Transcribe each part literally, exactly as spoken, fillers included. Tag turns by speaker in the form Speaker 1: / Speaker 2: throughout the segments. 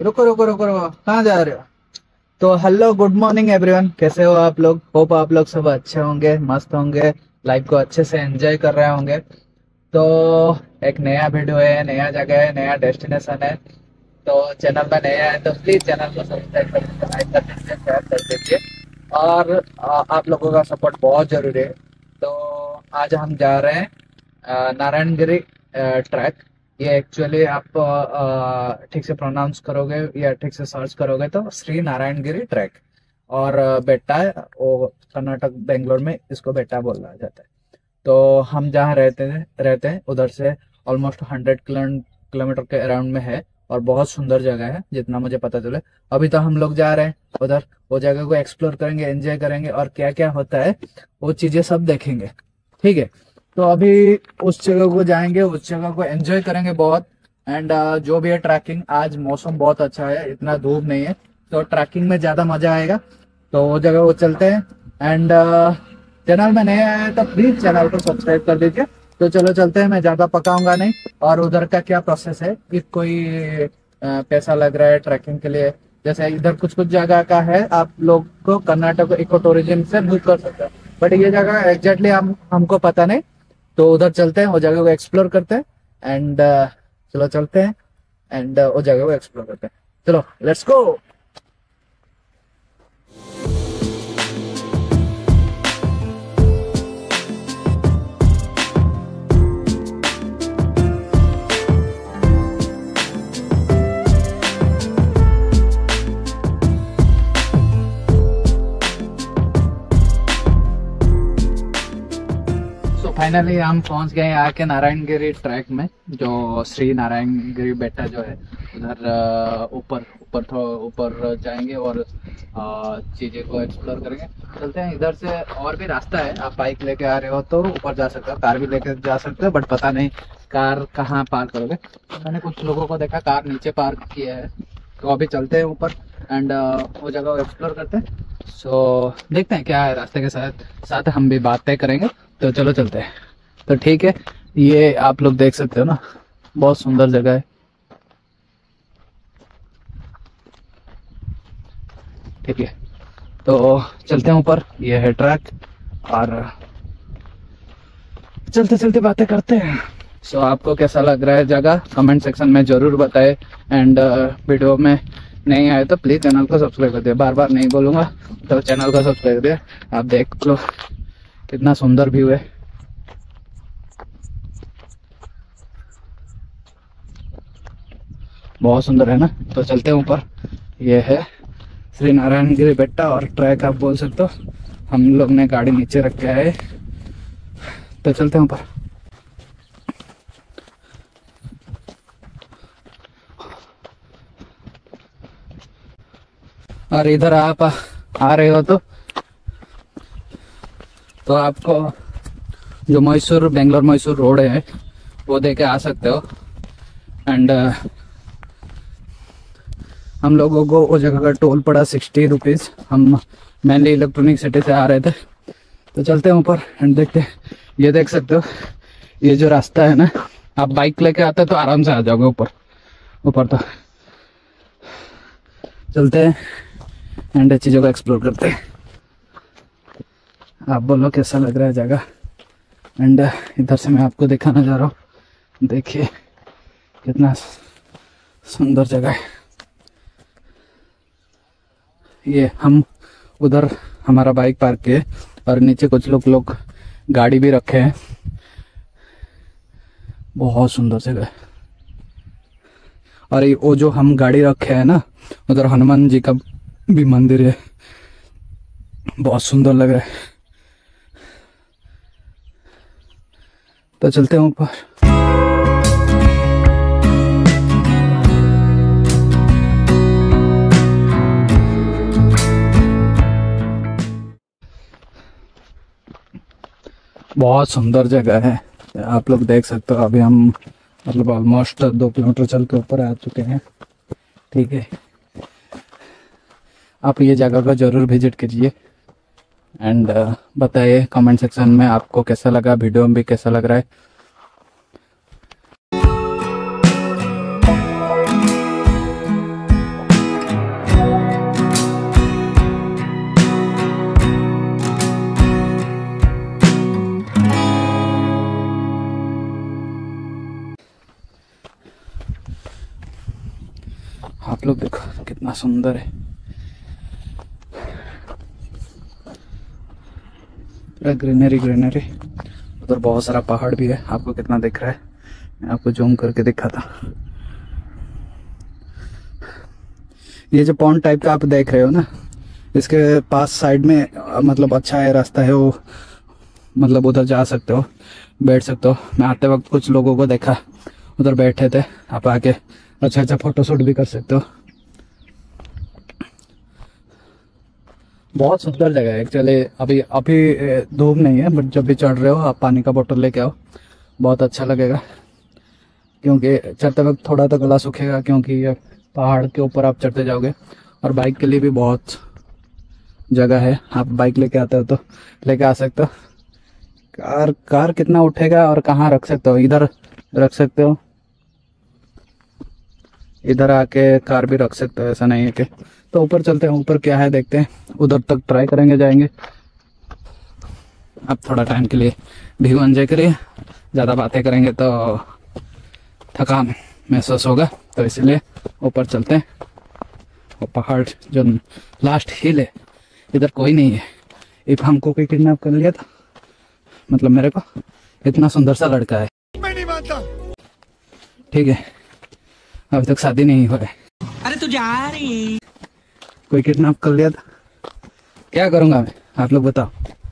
Speaker 1: रुको रुको रुको रुको, कहाँ जा रहे हो? तो हेलो, गुड मॉर्निंग एवरीवन, कैसे हो आप लोग? होप आप लोग सब अच्छे होंगे, मस्त होंगे, लाइफ को अच्छे से एंजॉय कर रहे होंगे। तो एक नया वीडियो है, नया जगह है, नया डेस्टिनेशन है। तो चैनल में नया है तो प्लीज चैनल को सब्सक्राइब कर दीजिए, लाइक कर दीजिए, शेयर कर दीजिए। और आ, आप लोगों का सपोर्ट बहुत जरूरी है। तो आज हम जा रहे हैं अ, नारायणगिरी ट्रैक। ये एक्चुअली आप अ, ठीक से प्रोनाउंस करोगे या ठीक से सर्च करोगे तो श्री नारायणगिरी ट्रैक। और अ, बेट्टा है वो, कर्नाटक बेंगलोर में इसको बेट्टा बोला जाता है। तो हम जहाँ रहते हैं रहते हैं उधर से ऑलमोस्ट हंड्रेड किलोमीटर के अराउंड में है और बहुत सुंदर जगह है जितना मुझे पता चले। अभी तो हम लोग जा रहे हैं उधर, वो जगह को एक्सप्लोर करेंगे, एंजॉय करेंगे और क्या क्या होता है वो चीजें सब देखेंगे। ठीक है, तो अभी उस जगह को जाएंगे, उस जगह को एंजॉय करेंगे बहुत। एंड जो भी है ट्रैकिंग, आज मौसम बहुत अच्छा है, इतना धूप नहीं है तो ट्रैकिंग में ज्यादा मजा आएगा। तो वो जगह वो चलते हैं। एंड चैनल में नया है तो प्लीज चैनल को सब्सक्राइब कर दीजिए। तो चलो चलते हैं, मैं ज्यादा पकाऊंगा नहीं। और उधर का क्या प्रोसेस है कि कोई अ, पैसा लग रहा है ट्रैकिंग के लिए, जैसे इधर कुछ कुछ जगह का है आप लोग को कर्नाटक इको टूरिज्म से बुक कर सकते हैं, बट ये जगह एग्जैक्टली हम हमको पता नहीं। तो उधर चलते हैं, वो जगह को एक्सप्लोर करते हैं। एंड चलो चलते हैं एंड वो जगह को एक्सप्लोर करते हैं। चलो लेट्स गो। फाइनली हम पहुंच गए आके नारायणगिरी ट्रैक में, जो श्री नारायणगिरी बेट्टा जो है उधर ऊपर ऊपर थोड़ा ऊपर जाएंगे और चीजें को एक्सप्लोर करेंगे। चलते हैं, इधर से और भी रास्ता है, आप बाइक लेके आ रहे हो तो ऊपर जा सकते हो, कार भी लेके जा सकते हो, बट पता नहीं कार कहाँ पार्क करोगे। मैंने कुछ लोगों को देखा कार नीचे पार्क किया है। तो अभी चलते हैं ऊपर एंड वो जगह को एक्सप्लोर करते हैं। सो देखते हैं क्या है रास्ते के साथ साथ हम भी बातें करेंगे। तो चलो चलते हैं। तो ठीक है, ये आप लोग देख सकते हो ना, बहुत सुंदर जगह है। ठीक है, तो चलते हैं ऊपर, ये है ट्रैक और चलते चलते बातें करते हैं। सो आपको कैसा लग रहा है जगह, कमेंट सेक्शन में जरूर बताएं। एंड वीडियो में नहीं आए तो प्लीज चैनल को सब्सक्राइब कर दिए, बार बार नहीं बोलूंगा तो चैनल को सब्सक्राइब कर दिए। आप देख लो कितना सुंदर व्यू है। बहुत सुंदर है ना। तो चलते हैं ऊपर, ये है श्री नारायणगिरी बेट्टा और ट्रैक आप बोल सकते हो। हम लोग ने गाड़ी नीचे रखा है तो चलते हैं ऊपर। और इधर आप आ रहे हो तो तो आपको जो मैसूर बेंगलोर मैसूर रोड है वो देके आ सकते हो। एंड हम लोगों को वो जगह का टोल पड़ा सिक्सटी रुपीज। हम मेनली इलेक्ट्रॉनिक सिटी से आ रहे थे। तो चलते हैं ऊपर एंड देखते हैं। ये देख सकते हो, ये जो रास्ता है ना, आप बाइक लेके आते हो तो आराम से आ जाओगे ऊपर ऊपर। तो चलते हैं एंड चीज़ों को एक्सप्लोर करते हैं। आप बोलो कैसा लग रहा है जगह। एंड इधर से मैं आपको दिखाना जा रहा हूँ, देखिए कितना सुंदर जगह है। ये हम उधर हमारा बाइक पार्क किए और नीचे कुछ लोग लोग गाड़ी भी रखे हैं। बहुत सुंदर जगह है। और ये वो जो हम गाड़ी रखे हैं ना, उधर हनुमान जी का भी मंदिर है, बहुत सुंदर लग रहा है। तो चलते हैं ऊपर। बहुत सुंदर जगह है, आप लोग देख सकते हो। अभी हम मतलब ऑलमोस्ट दो किलोमीटर चल के ऊपर आ चुके हैं। ठीक है, आप ये जगह को जरूर विजिट कीजिए। एंड uh, बताइए कमेंट सेक्शन में आपको कैसा लगा, वीडियो में भी कैसा लग रहा है। सुंदर है, पूरा ग्रीनरी ग्रीनरी। उधर बहुत सारा पहाड़ भी है, आपको कितना दिख रहा है मैं आपको जूम करके दिखा था। ये जो पॉन्ड टाइप का आप देख रहे हो ना, इसके पास साइड में मतलब अच्छा है रास्ता है, वो मतलब उधर जा सकते हो, बैठ सकते हो। मैं आते वक्त कुछ लोगों को देखा उधर बैठे थे, आप आके अच्छा अच्छा फोटो शूट भी कर सकते हो। बहुत सुंदर जगह है एक्चुअली। अभी अभी धूप नहीं है, बट जब भी चढ़ रहे हो आप पानी का बोतल लेके आओ, बहुत अच्छा लगेगा। क्योंकि चढ़ते वक्त थोड़ा तो गला सूखेगा, क्योंकि ये पहाड़ के ऊपर आप चढ़ते जाओगे। और बाइक के लिए भी बहुत जगह है, आप बाइक लेके आते हो तो लेके आ सकते हो। कार कार कितना उठेगा और कहाँ रख सकते हो, इधर रख सकते हो, इधर आके कार भी रख सकते हो, ऐसा नहीं है कि। तो ऊपर चलते हैं, ऊपर क्या है देखते हैं, उधर तक ट्राई करेंगे, जाएंगे। अब थोड़ा टाइम के लिए व्यू एंजॉय करिए, ज़्यादा बातें करेंगे तो थकान महसूस होगा, तो इसलिए ऊपर चलते हैं। और पहाड़ जो लास्ट हिल है, इधर कोई नहीं है। एक हमको कोई किडनैप कर लिया था, मतलब मेरे को, इतना सुंदर सा लड़का है, मैं नहीं मानता, ठीक है, अभी तक शादी नहीं हुआ है। अरे तू जा रही, कोई किडनैप कर लिया था, क्या करूंगा मैं, आप लोग बताओ।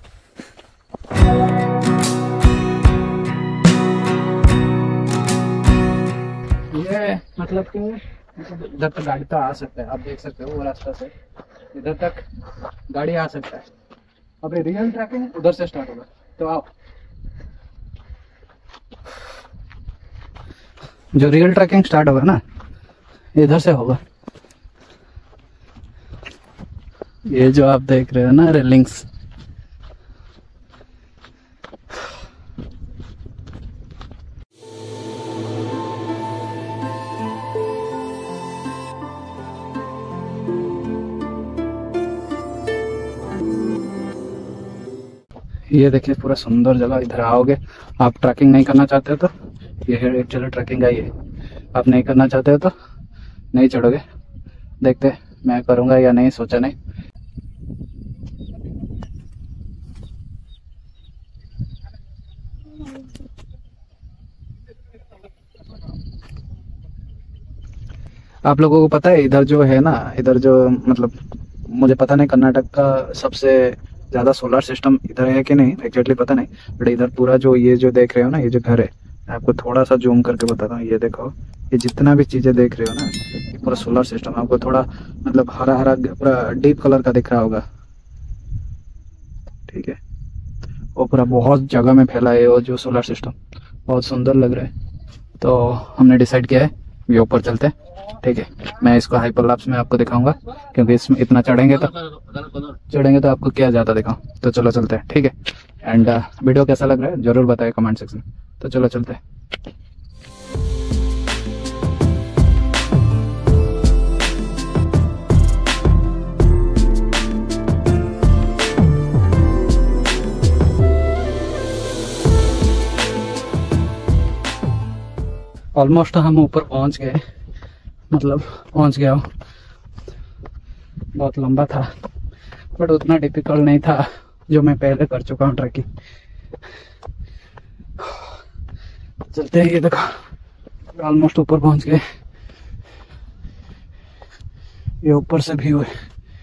Speaker 1: ये मतलब कि इधर तक गाड़ी तो आ सकता है, आप देख सकते हो वो रास्ता से इधर तक गाड़ी आ सकता है। अब रियल ट्रैकिंग उधर से स्टार्ट होगा, तो आओ। जो रियल ट्रैकिंग स्टार्ट होगा ना, इधर से होगा। ये जो आप देख रहे हो ना रेलिंग्स, ये देखिए पूरा सुंदर जगह। इधर आओगे, आप ट्रैकिंग नहीं करना चाहते हो तो ये है एक्चुअली ट्रैकिंग है। ये आप नहीं करना चाहते हो तो नहीं चढ़ोगे, देखते मैं करूँगा या नहीं, सोचा नहीं। आप लोगों को पता है इधर जो है ना, इधर जो मतलब मुझे पता नहीं कर्नाटक का सबसे ज़्यादा सोलर सिस्टम इधर है कि नहीं, एग्जैक्टली पता नहीं, बट इधर पूरा जो ये जो देख रहे हो ना, ये जो घर है, आपको थोड़ा सा जूम करके बताता हूँ। ये देखो, ये जितना भी चीज़ें देख रहे हो ना, ये पूरा सोलर सिस्टम। आपको थोड़ा मतलब हरा हरा पूरा डीप कलर का दिख रहा होगा, ठीक है, वो पूरा बहुत जगह में फैला है वो जो सोलर सिस्टम, बहुत सुंदर लग रहा है। तो हमने डिसाइड किया है ये ऊपर चलते हैं, ठीक है। मैं इसको हाइपरलैप्स में आपको दिखाऊंगा, क्योंकि इसमें इतना चढ़ेंगे तो चढ़ेंगे तो आपको क्या ज़्यादा दिखाऊं। तो चलो चलते हैं, ठीक है। एंड वीडियो कैसा लग रहा है ज़रूर बताएं कमेंट सेक्शन में। तो चलो चलते हैं। ऑलमोस्ट हम ऊपर पहुंच गए, मतलब पहुंच गया हूँ। बहुत लंबा था बट उतना डिफिकल्ट नहीं था जो मैं पहले कर चुका हूँ ट्रैकिंग। चलते हैं, ये देखो ऑलमोस्ट ऊपर पहुंच गए। ये ऊपर से व्यू है,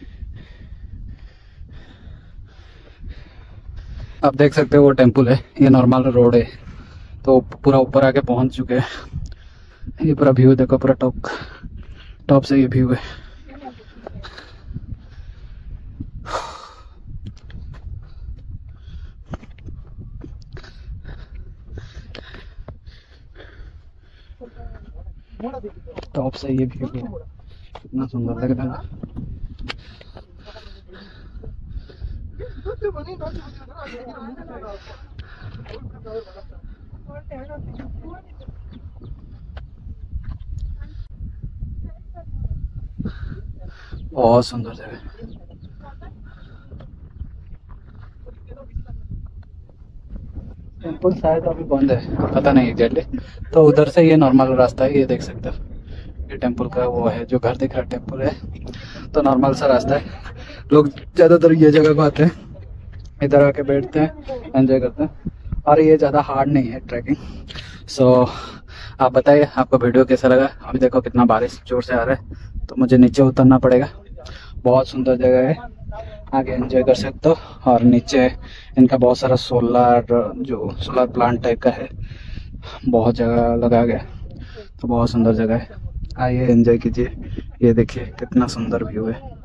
Speaker 1: आप देख सकते हो वो टेम्पल है, ये नॉर्मल रोड है। तो पूरा ऊपर आके पहुंच चुके हैं। ये पूरा व्यू देखो, पूरा टॉप टॉप से ये व्यू है। टॉप से ये व्यू है, कितना सुंदर लग रहा है। बहुत सुंदर जगह। टेम्पल शायद अभी बंद है, पता नहीं एग्जैक्टली। तो उधर से ये नॉर्मल रास्ता है, ये देख सकते हो, ये टेम्पल का वो है जो घर दिख रहा है, टेम्पल है। तो नॉर्मल सा रास्ता है, लोग ज़्यादातर ये जगह को आते हैं, इधर आके बैठते हैं, एंजॉय करते हैं, और ये ज़्यादा हार्ड नहीं है ट्रैकिंग। सो आप बताइए आपको वीडियो कैसा लगा। अभी देखो कितना बारिश जोर से आ रहा है, तो मुझे नीचे उतरना पड़ेगा। बहुत सुंदर जगह है, आगे एंजॉय कर सकते हो। और नीचे इनका बहुत सारा सोलर, जो सोलर प्लांट टाइप का है, बहुत जगह लगा गया, तो बहुत सुंदर जगह है। आइए एंजॉय कीजिए। ये देखिए कितना सुंदर व्यू है।